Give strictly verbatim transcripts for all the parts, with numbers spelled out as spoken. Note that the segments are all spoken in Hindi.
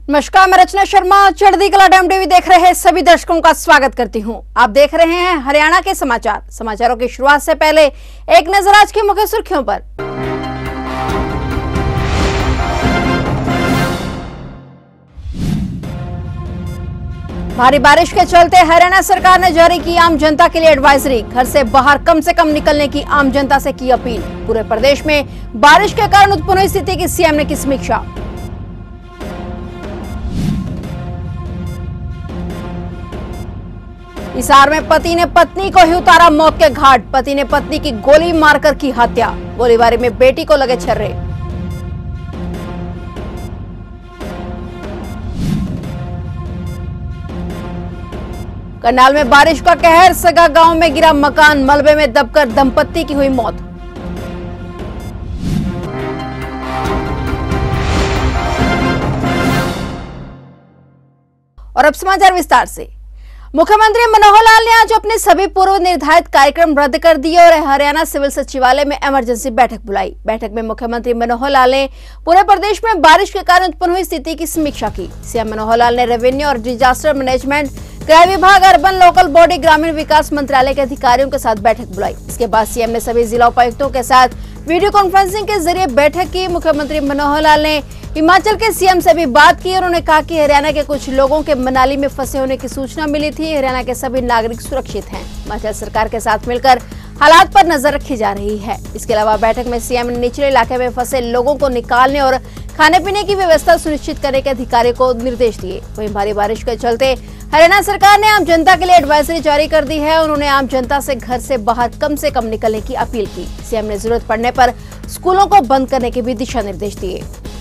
नमस्कार, मैं रचना शर्मा चढ़ती कला टाइम टीवी देख रहे सभी दर्शकों का स्वागत करती हूं। आप देख रहे हैं हरियाणा के समाचार। समाचारों की शुरुआत से पहले एक नजर आज की मुख्य सुर्खियों पर। भारी बारिश के चलते हरियाणा सरकार ने जारी की आम जनता के लिए एडवाइजरी। घर से बाहर कम से कम निकलने की आम जनता से की अपील। पूरे प्रदेश में बारिश के कारण उत्पन्न हुई स्थिति की सीएम ने की समीक्षा। हिसार में पति ने पत्नी को ही उतारा मौत के घाट। पति ने पत्नी की गोली मारकर की हत्या। गोलीबारी में बेटी को लगे छर्रे। करनाल में बारिश का कहर। सगा गांव में गिरा मकान। मलबे में दबकर दंपत्ति की हुई मौत। और अब समाचार विस्तार से। मुख्यमंत्री मनोहर लाल ने आज अपने सभी पूर्व निर्धारित कार्यक्रम रद्द कर दिए और हरियाणा सिविल सचिवालय में इमरजेंसी बैठक बुलाई। बैठक में मुख्यमंत्री मनोहर लाल ने पूरे प्रदेश में बारिश के कारण उत्पन्न हुई स्थिति की समीक्षा की। सीएम मनोहर लाल ने रेवेन्यू और डिजास्टर मैनेजमेंट, गृह विभाग, अर्बन लोकल बॉडी, ग्रामीण विकास मंत्रालय के अधिकारियों के साथ बैठक बुलाई। इसके बाद सीएम ने सभी जिला उपायुक्तों के साथ वीडियो कॉन्फ्रेंसिंग के जरिए बैठक की। मुख्यमंत्री मनोहर लाल ने हिमाचल के सीएम से भी बात की। उन्होंने कहा कि हरियाणा के कुछ लोगों के मनाली में फंसे होने की सूचना मिली थी। हरियाणा के सभी नागरिक सुरक्षित हैं। हिमाचल सरकार के साथ मिलकर हालात पर नजर रखी जा रही है। इसके अलावा बैठक में सीएम ने निचले इलाके में फंसे लोगों को निकालने और खाने पीने की व्यवस्था सुनिश्चित करने के अधिकारियों को निर्देश दिए। वहीं भारी बारिश के चलते हरियाणा सरकार ने आम जनता के लिए एडवाइजरी जारी कर दी है। उन्होंने आम जनता से घर से बाहर कम से कम निकलने की अपील की। सीएम ने जरूरत पड़ने पर स्कूलों को बंद करने के भी दिशा निर्देश दिए।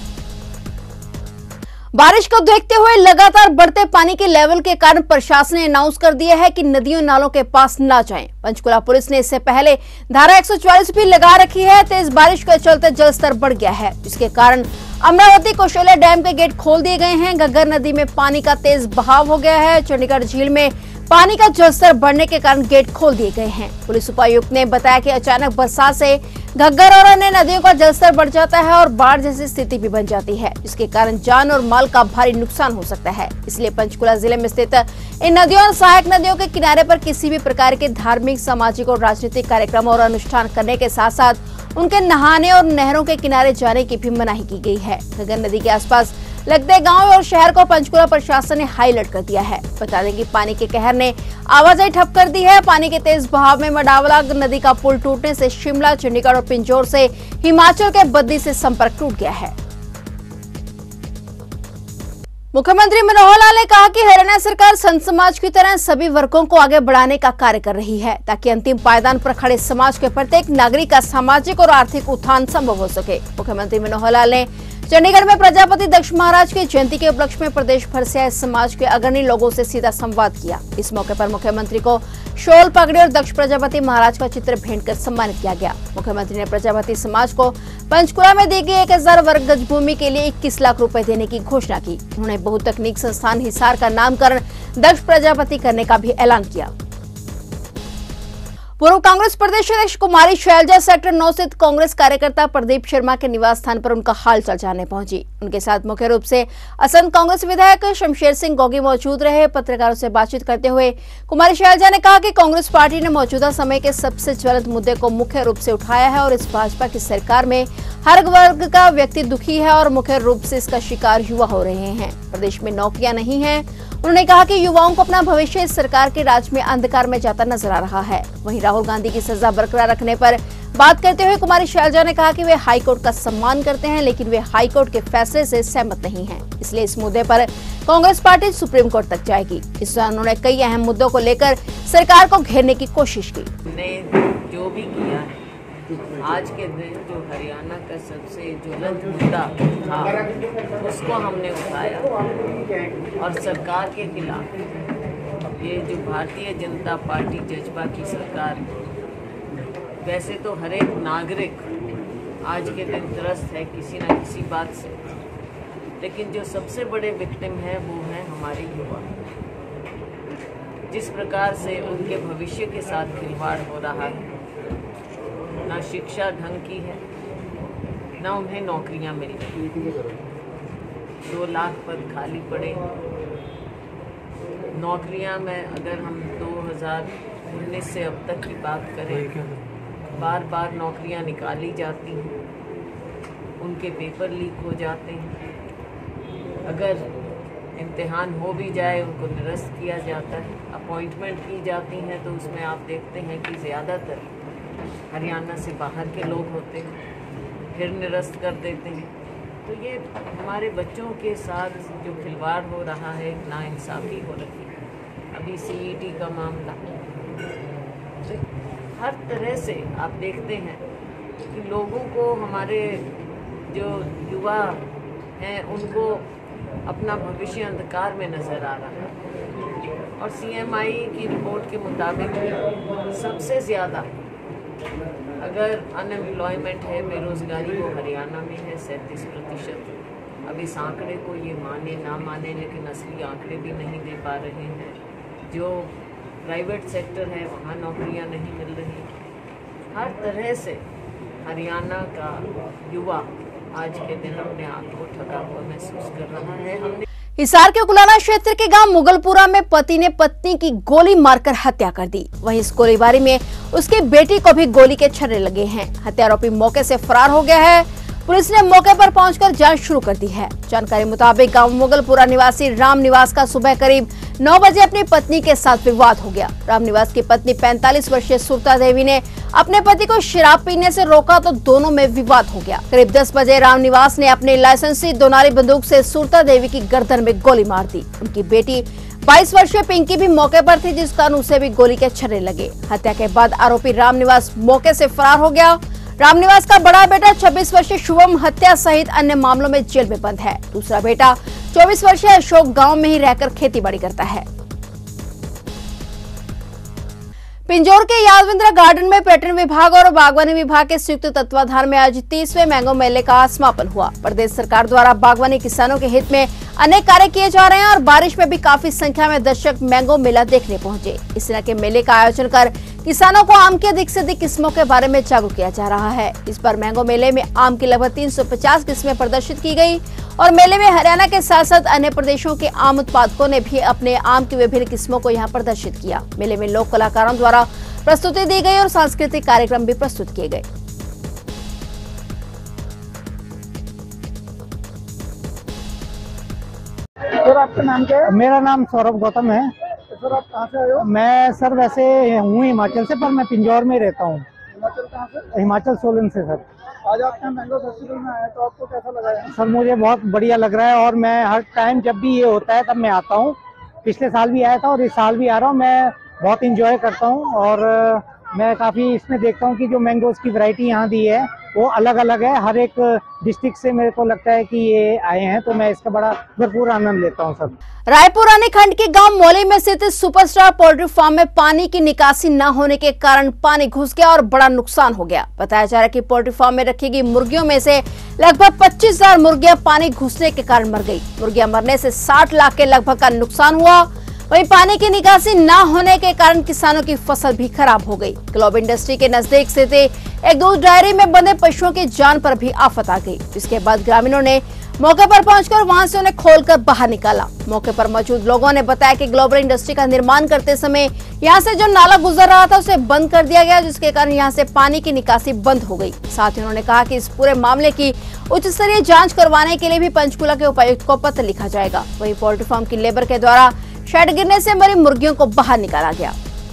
बारिश को देखते हुए लगातार बढ़ते पानी के लेवल के कारण प्रशासन ने अनाउंस कर दिया है कि नदियों नालों के पास न जाएं। पंचकुला पुलिस ने इससे पहले धारा एक सौ चौवालीस भी लगा रखी है। तेज बारिश के चलते जलस्तर बढ़ गया है, जिसके कारण अमरावती कौशल्या डैम के गेट खोल दिए गए हैं। घग्गर नदी में पानी का तेज बहाव हो गया है। चंडीगढ़ झील में पानी का जलस्तर बढ़ने के कारण गेट खोल दिए गए हैं। पुलिस उपायुक्त ने बताया कि अचानक बरसात से घग्गर और अन्य नदियों का जलस्तर बढ़ जाता है और बाढ़ जैसी स्थिति भी बन जाती है, जिसके कारण जान और माल का भारी नुकसान हो सकता है। इसलिए पंचकुला जिले में स्थित इन नदियों और सहायक नदियों के किनारे पर किसी भी प्रकार के धार्मिक, सामाजिक और राजनीतिक कार्यक्रम और अनुष्ठान करने के साथ साथ उनके नहाने और नहरों के किनारे जाने की भी मनाही की गई है। घग्गर नदी के आसपास लगते गांव और शहर को पंचकुला प्रशासन ने हाई अलर्ट कर दिया है। बता दें कि पानी के कहर ने आवाजाही ठप कर दी है। पानी के तेज बहाव में मडावला नदी का पुल टूटने से शिमला, चंडीगढ़ और पिंजौर से हिमाचल के बद्दी से संपर्क टूट गया है। मुख्यमंत्री मनोहर लाल ने कहा कि हरियाणा सरकार संत समाज की तरह सभी वर्गों को आगे बढ़ाने का कार्य कर रही है, ताकि अंतिम पायदान पर खड़े समाज के प्रत्येक नागरिक का सामाजिक और आर्थिक उत्थान संभव हो सके। मुख्यमंत्री मनोहर लाल ने चंडीगढ़ में प्रजापति दक्ष महाराज की जयंती के उपलक्ष्य में प्रदेश भर से आए समाज के अग्रणी लोगों से सीधा संवाद किया। इस मौके पर मुख्यमंत्री को शॉल, पगड़ी और दक्ष प्रजापति महाराज का चित्र भेंट कर सम्मानित किया गया। मुख्यमंत्री ने प्रजापति समाज को पंचकुला में दी गई एक हजार वर्ग गज भूमि के लिए इक्कीस लाख रुपए देने की घोषणा की। उन्होंने बहुतकनीक संस्थान हिसार का नामकरण दक्ष प्रजापति करने का भी ऐलान किया। पूर्व कांग्रेस प्रदेश अध्यक्ष कुमारी शैलजा सेक्टर नौ स्थित कांग्रेस कार्यकर्ता प्रदीप शर्मा के निवास स्थान पर उनका हालचाल जानने पहुंची। उनके साथ मुख्य रूप से असंध कांग्रेस विधायक शमशेर सिंह गोगी मौजूद रहे। पत्रकारों से बातचीत करते हुए कुमारी शैलजा ने कहा कि कांग्रेस पार्टी ने मौजूदा समय के सबसे ज्वलंत मुद्दे को मुख्य रूप से उठाया है और इस भाजपा की सरकार में हर वर्ग का व्यक्ति दुखी है और मुख्य रूप से इसका शिकार युवा हो रहे हैं। प्रदेश में नौकरियां नहीं है। उन्होंने कहा कि युवाओं को अपना भविष्य इस सरकार के राज में अंधकार में जाता नजर आ रहा है। वहीं राहुल गांधी की सजा बरकरार रखने पर बात करते हुए कुमारी शैलजा ने कहा कि वे हाईकोर्ट का सम्मान करते हैं, लेकिन वे हाईकोर्ट के फैसले से सहमत नहीं हैं। इसलिए इस मुद्दे पर कांग्रेस पार्टी सुप्रीम कोर्ट तक जाएगी। इस दौरान उन्होंने कई अहम मुद्दों को लेकर सरकार को घेरने की कोशिश की। जो भी किया है आज के दिन, जो हरियाणा का सबसे ज्वलंत मुद्दा था, उसको हमने उठाया और सरकार के खिलाफ ये जो भारतीय जनता पार्टी जज्बा की सरकार, वैसे तो हर एक नागरिक आज के दिन त्रस्त है किसी न किसी बात से, लेकिन जो सबसे बड़े विक्टिम है वो है हमारे युवा। जिस प्रकार से उनके भविष्य के साथ खिलवाड़ हो रहा है, ना शिक्षा ढंग की है, ना उन्हें नौकरियां मिल रही। दो लाख पद खाली पड़े। नौकरियां में अगर हम दो हज़ार उन्नीस से अब तक की बात करें, बार बार नौकरियां निकाली जाती हैं, उनके पेपर लीक हो जाते हैं। अगर इम्तिहान हो भी जाए उनको निरस्त किया जाता है। अपॉइंटमेंट की जाती हैं तो उसमें आप देखते हैं कि ज़्यादातर हरियाणा से बाहर के लोग होते हैं, फिर निरस्त कर देते हैं। तो ये हमारे बच्चों के साथ जो खिलवाड़ हो रहा है, नाइंसाफ़ी हो रही है। अभी सीईटी का मामला, तो हर तरह से आप देखते हैं कि लोगों को, हमारे जो युवा हैं उनको अपना भविष्य अंधकार में नज़र आ रहा है। और सीएमआई की रिपोर्ट के मुताबिक सबसे ज़्यादा अगर अनएम्प्लॉयमेंट है, बेरोज़गारी, वो हरियाणा में है सैंतीस प्रतिशत। अब इस आंकड़े को ये माने ना माने, लेकिन असली आंकड़े भी नहीं दे पा रहे हैं। जो प्राइवेट सेक्टर है वहाँ नौकरियाँ नहीं मिल रही। हर तरह से हरियाणा का युवा आज के दिन अपने आप को ठगा हुआ महसूस कर रहा है। हमने हिसार के कुलाना क्षेत्र के गांव मुगलपुरा में पति ने पत्नी की गोली मारकर हत्या कर दी। वहीं इस गोलीबारी में उसकी बेटी को भी गोली के छर्रे लगे हैं। हत्या आरोपी मौके से फरार हो गया है। पुलिस ने मौके पर पहुंचकर जांच शुरू कर दी है। जानकारी मुताबिक गांव मुगलपुरा निवासी राम निवास का सुबह करीब नौ बजे अपनी पत्नी के साथ विवाद हो गया। राम निवास की पत्नी पैंतालीस वर्षीय सुरता देवी ने अपने पति को शराब पीने से रोका तो दोनों में विवाद हो गया। करीब दस बजे राम निवास ने अपनी लाइसेंसी दोनारी बंदूक से सुरता देवी की गर्दन में गोली मार दी। उनकी बेटी बाईस वर्षीय पिंकी भी मौके पर थी, जिस कारण उसे भी गोली के छर्रे लगे। हत्या के बाद आरोपी राम निवास मौके से फरार हो गया। राम निवास का बड़ा बेटा छब्बीस वर्षीय शुभम हत्या सहित अन्य मामलों में जेल में बंद है। दूसरा बेटा चौबीस वर्षीय अशोक गांव में ही रहकर खेतीबाड़ी करता है। पिंजौर के यादविंद्रा गार्डन में पर्यटन विभाग और बागवानी विभाग के संयुक्त तत्वाधान में आज तीसवें मैंगो मेले का समापन हुआ। प्रदेश सरकार द्वारा बागवानी किसानों के हित में अनेक कार्य किए जा रहे हैं और बारिश में भी काफी संख्या में दर्शक मैंगो मेला देखने पहुंचे। इस तरह के मेले का आयोजन कर किसानों को आम की अधिक से अधिक किस्मों के बारे में जागरूक किया जा रहा है। इस बार मैंगो मेले में आम की लगभग तीन सौ पचास किस्में प्रदर्शित की गई और मेले में हरियाणा के साथ साथ अन्य प्रदेशों के आम उत्पादकों ने भी अपने आम की विभिन्न किस्मों को यहाँ प्रदर्शित किया। मेले में लोक कलाकारों द्वारा प्रस्तुति दी गई और सांस्कृतिक कार्यक्रम भी प्रस्तुत किए गए। सर आपका नाम क्या है? मेरा नाम सौरभ गौतम है। सर आप कहाँ से आए हो? मैं सर वैसे हूँ हिमाचल से, पर मैं पिंजौर में रहता हूँ। हिमाचल कहाँ से? हिमाचल सोलन से सर। आज आप यहाँ मैंगो फेस्टिवल में आए, तो आपको कैसा लगा है? सर मुझे बहुत बढ़िया लग रहा है और मैं हर टाइम जब भी ये होता है तब मैं आता हूँ। पिछले साल भी आया था और इस साल भी आ रहा हूँ। मैं बहुत इंजॉय करता हूँ और मैं काफ़ी इसमें देखता हूँ कि जो मैंगोज की वैरायटी यहाँ दी है वो अलग अलग है। हर एक डिस्ट्रिक्ट से मेरे को लगता है कि ये आए हैं, तो मैं इसका बड़ा भरपूर आनंद लेता हूँ सब। रायपुर रानी खंड के गांव मौली में स्थित सुपरस्टार पोल्ट्री फार्म में पानी की निकासी न होने के कारण पानी घुस गया और बड़ा नुकसान हो गया। बताया जा रहा है कि पोल्ट्री फार्म में रखी गई मुर्गियों में से लगभग पच्चीस हजार मुर्गियां पानी घुसने के कारण मर गई। मुर्गियां मरने से साठ लाख के लगभग का नुकसान हुआ। वहीं पानी की निकासी न होने के कारण किसानों की फसल भी खराब हो गई। ग्लोब इंडस्ट्री के नजदीक स्थित एक दूध डायरी में बंधे पशुओं की जान पर भी आफत आ गई, जिसके बाद ग्रामीणों ने मौके पर पहुंचकर वहां से उन्हें खोलकर बाहर निकाला। मौके पर मौजूद लोगों ने बताया कि ग्लोबल इंडस्ट्री का निर्माण करते समय यहां से जो नाला गुजर रहा था उसे बंद कर दिया गया, जिसके कारण यहां से पानी की निकासी बंद हो गई। साथ ही उन्होंने कहा कि इस पूरे मामले की उच्च स्तरीय जांच करवाने के लिए भी पंचकूला के उपायुक्त को पत्र लिखा जाएगा। वहीं पोल्ट्री फार्म की लेबर के द्वारा शेड गिरने से मरी मुर्गियों को बाहर निकाला गया।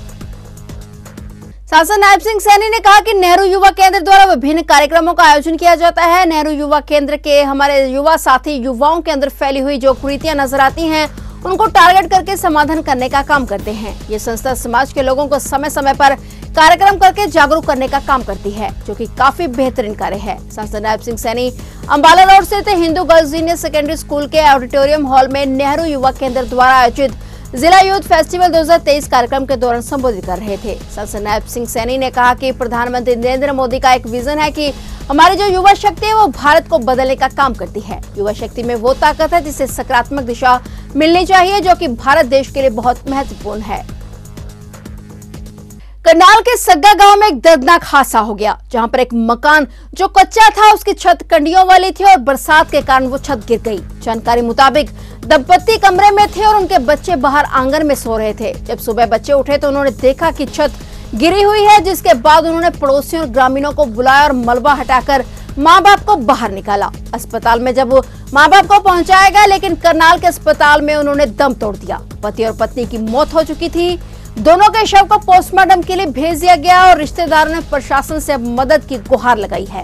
सांसद नायब सिंह सैनी ने कहा कि नेहरू युवा केंद्र द्वारा विभिन्न कार्यक्रमों का आयोजन किया जाता है। नेहरू युवा केंद्र के हमारे युवा साथी युवाओं के अंदर फैली हुई जो कुरीतियां नजर आती हैं उनको टारगेट करके समाधान करने का काम करते हैं। ये संस्था समाज के लोगों को समय समय पर कार्यक्रम करके जागरूक करने का काम करती है, जो कि काफी बेहतरीन कार्य है। सांसद नायब सिंह सैनी अंबाला रोड स्थित Hindu girls senior secondary school के ऑडिटोरियम हॉल में नेहरू युवा केंद्र द्वारा आयोजित जिला यूथ फेस्टिवल दो हज़ार तेईस कार्यक्रम के दौरान संबोधित कर रहे थे। सांसद नायब सिंह सैनी ने कहा कि प्रधानमंत्री नरेंद्र मोदी का एक विजन है कि हमारी जो युवा शक्ति है वो भारत को बदलने का काम करती है। युवा शक्ति में वो ताकत है जिसे सकारात्मक दिशा मिलनी चाहिए, जो कि भारत देश के लिए बहुत महत्वपूर्ण है। करनाल के सग्गा गांव में एक दर्दनाक हादसा हो गया, जहां पर एक मकान जो कच्चा था उसकी छत कंडियों वाली थी और बरसात के कारण वो छत गिर गई। जानकारी मुताबिक दंपत्ति कमरे में थे और उनके बच्चे बाहर आंगन में सो रहे थे। जब सुबह बच्चे उठे तो उन्होंने देखा कि छत गिरी हुई है, जिसके बाद उन्होंने पड़ोसियों और ग्रामीणों को बुलाया और मलबा हटाकर माँ बाप को बाहर निकाला। अस्पताल में जब माँ बाप को पहुंचाया गया, लेकिन करनाल के अस्पताल में उन्होंने दम तोड़ दिया। पति और पत्नी की मौत हो चुकी थी। दोनों के शव को पोस्टमार्टम के लिए भेज दिया गया और रिश्तेदारों ने प्रशासन से अब मदद की गुहार लगाई है।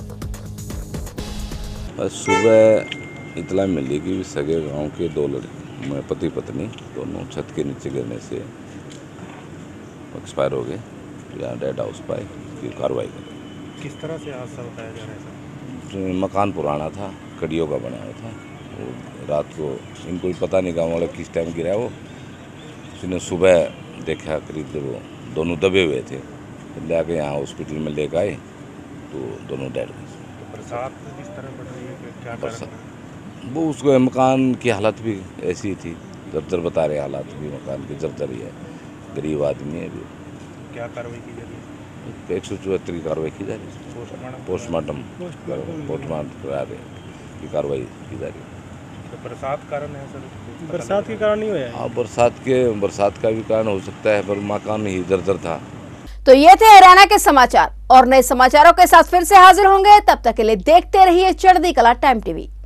सुबह इतला मिली कि सगे गांव के दो लड़के पति पत्नी दोनों छत के नीचे गिरने से एक्सपायर हो गए या डेड हाउस पाए की कार्रवाई करें। किस तरह से हादसा बताया जा रहा है? मकान पुराना था, कड़ियों का बना हुआ था। वो रात को इनको भी पता नहीं गाँव वाला किस टाइम गिरा। वो उसने सुबह देखा करीब वो दोनों दबे हुए थे, लेके यहाँ हॉस्पिटल में लेकर आए तो दोनों डेड हुए। तो बरसात किस तरह पड़ रही है, क्या कारण? वो उसको मकान की हालत भी ऐसी थी, जर्जर बता रहे हालात भी मकान की जर्जर ही है। गरीब आदमी है भी। क्या कार्रवाई की जा रही है? एक सौ चौहत्तर की कार्रवाई की जा रही है। पोस्टमार्टम पोस्टमार्टम पोस्टमार्टम करा रहे की कार्रवाई की जा रही है। तो बरसात कारण है सर? बरसात के कारण ही हुआ है। हाँ, बरसात के बरसात का भी कारण हो सकता है, पर मकान ही जर्जर था। तो ये थे हरियाणा के समाचार और नए समाचारों के साथ फिर से हाजिर होंगे। तब तक के लिए देखते रहिए चढ़ती कला टाइम टीवी।